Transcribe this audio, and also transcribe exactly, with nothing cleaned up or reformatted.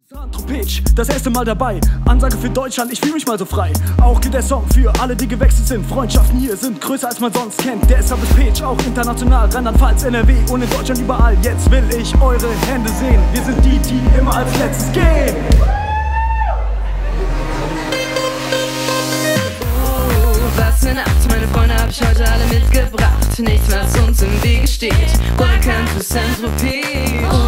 Pitch, das erste Mal dabei. Ansage für Deutschland, ich fühle mich mal so frei. Auch geht der Song für alle, die gewechselt sind. Freundschaften hier sind größer, als man sonst kennt. Deshalb ist Pitch auch international. Rheinland-Pfalz, N R W und in Deutschland überall. Jetzt will ich eure Hände sehen. Wir sind die, die immer als letztes gehen. Oh, was für Nacht, meine Freunde hab ich heute alle mitgebracht. Nichts, was uns im Wege steht. Oder kein für Saint-Tropez.